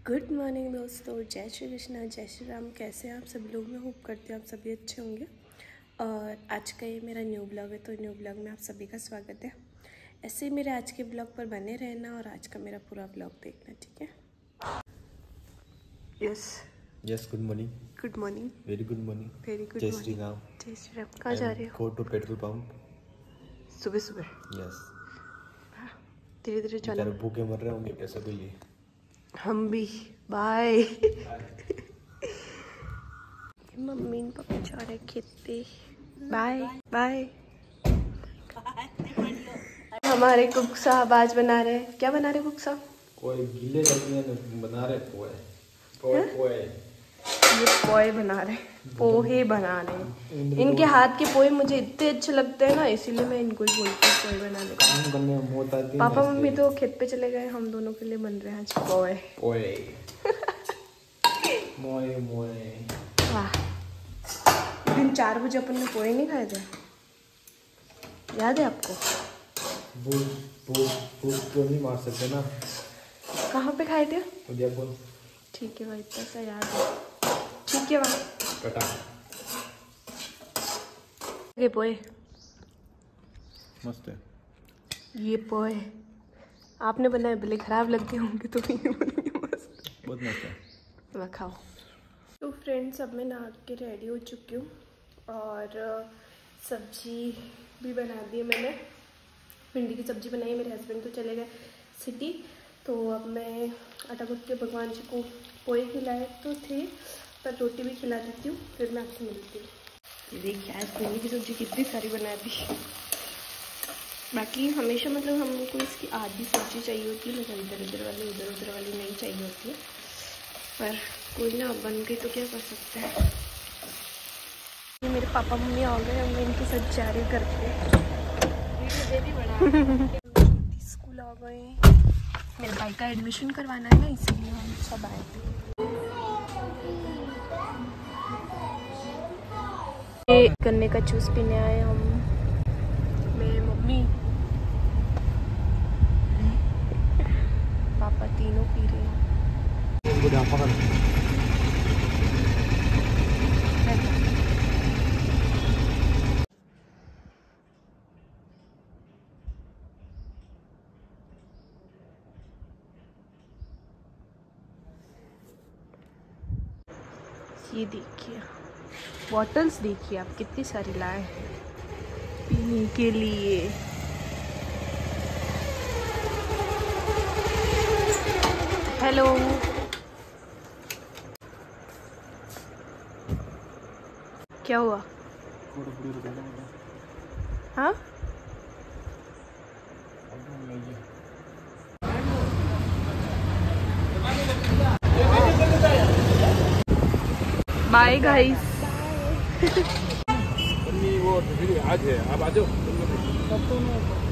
Good morning दोस्तों, जय श्री कृष्णा, जय श्री राम। कैसे हैं आप सभी लोग? मैं होप करती हूँ आप सभी अच्छे होंगे। और आज का ये मेरा न्यू ब्लॉग है, तो न्यू ब्लॉग में आप सभी का स्वागत है। ऐसे ही मेरे आज के ब्लॉग पर बने रहना और आज का मेरा पूरा ब्लॉग देखना, ठीक है? Yes good morning. Good morning. Very good morning. Very good जय मॉर्निंग। श्री राम। जय श्री राम। कहाँ जा रहे हो? Go to petrol pump. सुबह सुबह? यस। धीरे धीरे चलो। भूखे मर रहे होंगे पैसे के लिए। हम भी। बाय। मम्मी पापा जा रहे खेत पे। Bye bye. हमारे कुक साहब आज बना रहे हैं, क्या बना रहे कुक साहब? कोई गीले बना रहे पोहे। पोहे ये पोहे बना रहे, पोहे बना रहे। इनके हाथ के पोहे मुझे इतने अच्छे लगते हैं ना, इसीलिए मैं इनको ही बोलती हूँ पोहे बनाने का। काम करने में मौत आती है। पापा मम्मी तो खेत पे चले गए, हम दोनों के लिए बन रहे हैं आज पोहे। पोहे मोए मोए। वाह, दिन 4 बजे अपन ने पोहे नहीं खाए थे, याद है आपको? भूख तो नहीं मार सकते ना। कहाँ पे खाए थे? उदयपुर। ठीक है भाई, इतना सा याद है। ठीक है भाई। कटा ये पोहे मस्त है। ये पोहे आपने बनाए, भले खराब लगते होंगे तो ये बनेंगे मस्त। बहुत मस्त है। तो खाओ। तो फ्रेंड्स, अब मैं नहा के रेडी हो चुकी हूँ और सब्जी भी बना दी है मैंने। भिंडी की सब्जी बनाई है। मेरे हस्बैंड तो चले गए सिटी, तो अब मैं आटा गूँथ के भगवान जी को पोहे खिलाए तो थे, पर रोटी भी खिला देती हूँ, फिर मैं आपसे मिलती हूँ। ये देखिए आज भिंडी की सब्जी कितनी सारी बना दी। बाकी हमेशा मतलब हमको इसकी आधी सब्जी चाहिए होती है, मतलब इधर उधर वाली नहीं चाहिए होती है, पर कोई ना, बन गई तो क्या कर सकते हैं। ये मेरे पापा मम्मी आ गए, मैं इनके साथ जा रही करते स्कूल आ गए। मेरे भाई का एडमिशन करवाना है ना, इसीलिए हम सब आए थे। ये गन्ने का जूस पीने आए हम, मेरी मम्मी पापा तीनों पी रहे हैं। ये देखिए बॉटल्स, देखिए आप कितनी सारी लाए हैं पीने के लिए। हेलो, क्या हुआ? हाँ, बाय गाइस। वो आज है, आप आ जाओ।